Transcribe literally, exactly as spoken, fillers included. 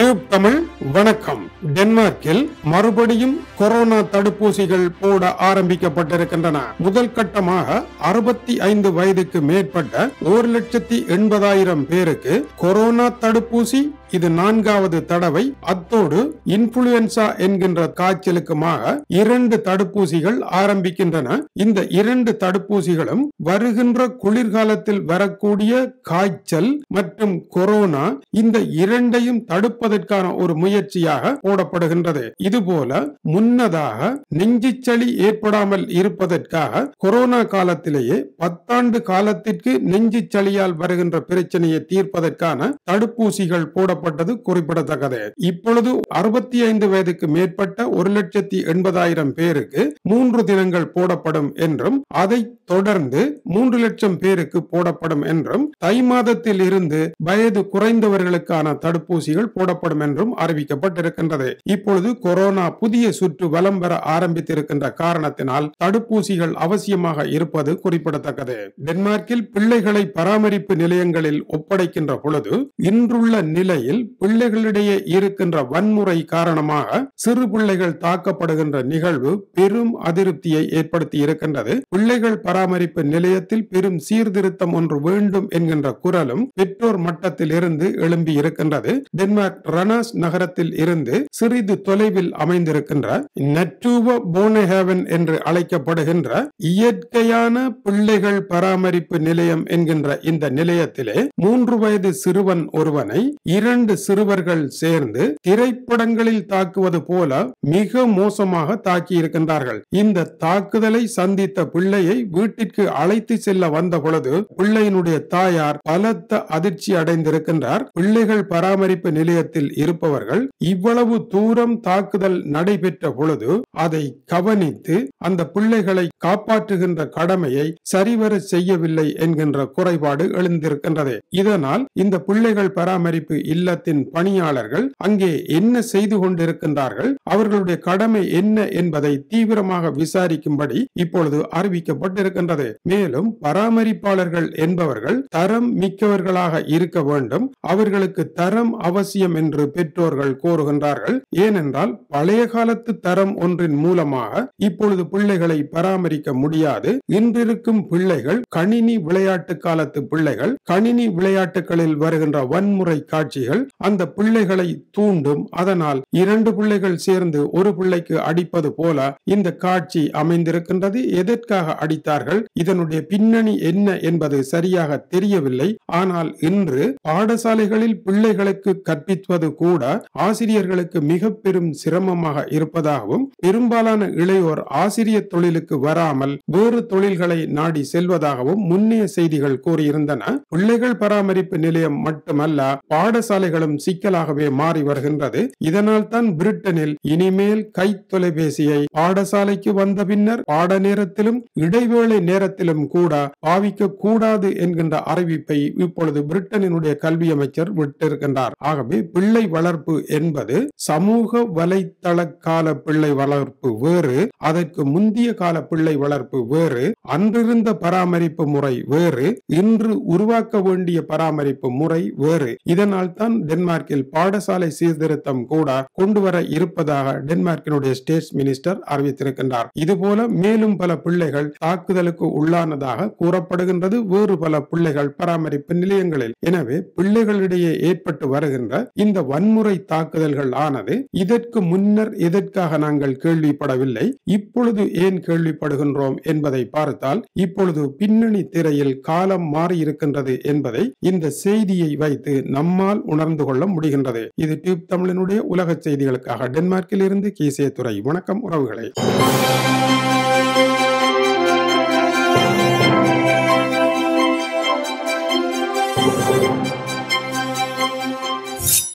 Tube Tamil வணக்கம். டென்மார்க்கில் மறுபடியும் கொரோனா தடுப்பூசிகள் போட ஆரம்பிக்கப்பட்டிருக்கின்றன. முதல் கட்டமாக அறுபத்தி ஐந்து வயதுக்கு மேற்பட்ட ஒரு லட்சத்தி எண்பதாயிரம் பேருக்கு கொரோனா தடுப்பூசி இது நான்காவது தடவை. அத்தோடு இன்ஃபுளுவென்சா என்கின்ற காய்ச்சலுக்குமாக இரண்டு தடுப்பூசிகள் ஆரம்பிக்கின்றன. இந்த இரண்டு தடுப்பூசிகளும் வருகின்ற குளிர்காலத்தில் வரக்கூடிய காய்ச்சல் மற்றும் கொரோனா இந்த இரண்டையும் தடுப்பதற்கான ஒரு முயற்சியாக போடப்படுகின்றது. இதுபோல முன்னதாக நெஞ்சுச்சளி ஏற்படாமல் இருப்பதற்காக கொரோனா காலத்திலேயே பத்தாண்டு காலத்திற்கு நெஞ்சு சளியால் வருகின்ற பிரச்சனையை தீர்ப்பதற்கான தடுப்பூசிகள் போட குறிப்பிடத்தக்கது. இப்பொழுது அறுபத்தி ஐந்து வயதுக்கு மேற்பட்ட ஒரு லட்சத்தி எண்பதாயிரம் பேருக்கு மூன்று தினங்கள் போடப்படும் என்றும் அதை தொடர்ந்து மூன்று லட்சம் பேருக்கு போடப்படும் என்றும் தை மாதத்தில் இருந்து வயது குறைந்தவர்களுக்கான தடுப்பூசிகள் போடப்படும் என்றும் அறிவிக்கப்பட்டிருக்கின்றது. இப்பொழுது கொரோனா புதிய சுற்று வலம் வர ஆரம்பித்திருக்கின்ற காரணத்தினால் தடுப்பூசிகள் அவசியமாக இருப்பது குறிப்பிடத்தக்கது. டென்மார்க்கில் பிள்ளைகளை பராமரிப்பு நிலையங்களில் ஒப்படைக்கின்ற பொழுது இன்றுள்ள நிலையில் பிள்ளைகளிடையே இருக்கின்ற வன்முறை காரணமாக சிறு பிள்ளைகள் தாக்கப்படுகின்ற நிகழ்வு பெரும் அதிருப்தியை ஏற்படுத்தி இருக்கின்றது. பிள்ளைகள் பராமரிப்பு நிலையத்தில் பெரும் சீர்திருத்தம் ஒன்று வேண்டும் என்கின்ற குரலும் பெற்றோர் மட்டத்தில் இருந்து எழும்பி இருக்கின்றது. டென்மார்க் ரனாஸ் நகரத்தில் இருந்து சிறிது தொலைவில் அமைந்திருக்கின்ற நட்டூவ போனஹேவன் என்று அழைக்கப்படுகின்ற இயற்கையான பிள்ளைகள் பராமரிப்பு நிலையம் என்கின்ற இந்த நிலையத்திலே மூன்று வயது சிறுவன் ஒருவனை இரண்டு சிறுவர்கள் சேர்ந்து திரைப்படங்களில் தாக்குவது போல மிக மோசமாக தாக்கி இருக்கின்றார்கள். இந்த தாக்குதலை சந்தித்த பிள்ளையை வீட்டிற்கு அழைத்து செல்ல வந்த பொழுது பிள்ளையினுடைய தாயார் பலத்த அதிர்ச்சி அடைந்திருக்கின்றார். பிள்ளைகள் பராமரிப்பு நிலையத்தில் இருப்பவர்கள் இவ்வளவு தூரம் தாக்குதல் நடைபெற்ற பொழுது அதை கவனித்து அந்த பிள்ளைகளை காப்பாற்றுகின்ற கடமையை சரிவர செய்யவில்லை என்கின்ற குறைபாடு எழுந்திருக்கின்றது. இதனால் இந்த பிள்ளைகள் பராமரிப்பு இல்லத்தின் பணியாளர்கள் அங்கே என்ன செய்து கொண்டிருக்கின்றார்கள், அவர்களுடைய கடமை என்ன என்பதை தீவிரமாக விசாரிக்கும்படி இப்பொழுது அறிவிக்கப்பட்டிருக்கின்றது. மேலும் பராமரிப்பாளர்கள் என்பவர்கள் தரம் மிக்கவர்களாக இருக்க வேண்டும். அவர்களுக்கு தரம் அவசியம் என்று பெற்றோர்கள் கோருகின்றார்கள். ஏனென்றால் பழைய காலத்து தரம் ஒன்றின் மூலமாக இப்பொழுது பிள்ளைகளை பராமரிக்க முடியாது. இன்றிருக்கும் பிள்ளைகள் கணினி விளையாட்டு காலத்து பிள்ளைகள். கணினி விளையாட்டுகளில் வருகின்ற வன்முறை காட்சிகள் அந்த பிள்ளைகளை தூண்டும். அதனால் இரண்டு பிள்ளைகள் சேர்ந்து ஒரு பிள்ளைக்கு அடிப்பது போல இந்த காட்சி அமைந்திருக்கின்றது. எதற்காக அடித்தார்கள், இதனுடைய பின்னணி என்ன என்பது சரியாக தெரியவில்லை. ஆனால் இன்று பாடசாலைகளில் பிள்ளைகளுக்கு கற்பிப்பது கூட ஆசிரியர்களுக்கு மிக பெரும் சிரமமாக இருப்பதாகவும் பெரும்பாலான இளையோர் ஆசிரியர் தொழிலுக்கு வராமல் வேறு தொழில்களை நாடி செல்வதாகவும் முன்னைய செய்திகள் கூறியிருந்தன. பிள்ளைகள் பராமரிப்பு நிலையம் மட்டுமல்ல, பாடசாலைகளும் சிக்கலாகவே மாறி வருகின்றது. இதனால் தான் பிரிட்டனில் இனிமேல் கை தொலைபேசியை பாடசாலைக்கு வந்த பின்னர் பாட நேரத்திலும் இடைவேளை நேரத்திலும் கூட பாவிக்க கூடாது என்கின்ற அறிவிப்பை இப்பொழுது பிரிட்டனினுடைய கல்வி அமைச்சர் விட்டிருக்கின்றார். ஆகவே பிள்ளை வளர்ப்பு என்பது சமூக வலைத்தள கால பிள்ளை வளர்ப்பு வேறு, அதற்கு முந்திய கால பிள்ளை வளர்ப்பு வேறு, அன்றிருந்த பராமரிப்பு முறை வேறு, இன்று உருவாக்க வேண்டிய பராமரிப்பு முறை வேறு. இதனால் தான் டென்மார்க்கில் பாடசாலை சீர்திருத்தம் கூட கொண்டு வர இருப்பதாக டென்மார்க்கினுடைய ஸ்டேட் மினிஸ்டர் அறிவித்திருக்கின்றார். இதுபோல மேலும் பல பிள்ளைகள் தாக்குதலுக்கு உள்ளானதாக கூறப்படுகின்றது வேறு பல பிள்ளைகள் பராமரிப்பு நிலையங்களில். எனவே பிள்ளைகளிடையே ஏற்பட்டு வருகின்ற இந்த வன்முறை தாக்குதல்கள் ஆனது இதற்கு முன்னர் எதற்காக நாங்கள் கேள்விப்படவில்லை, இப்பொழுது ஏன் கேள்விப்படுகின்றோம் என்பதை பார்த்தால் இப்பொழுது பின்னணி திரையில் காலம் மாறி இருக்கின்றது என்பதை இந்த செய்தியை வைத்து நம்மால் உணர்ந்து கொள்ள முடிகின்றது. இது டியூப் தமிழினுடைய உலக செய்திகளுக்காக டென்மார்க்கில் இருந்து கீசே துறை. வணக்கம் உறவுகளை.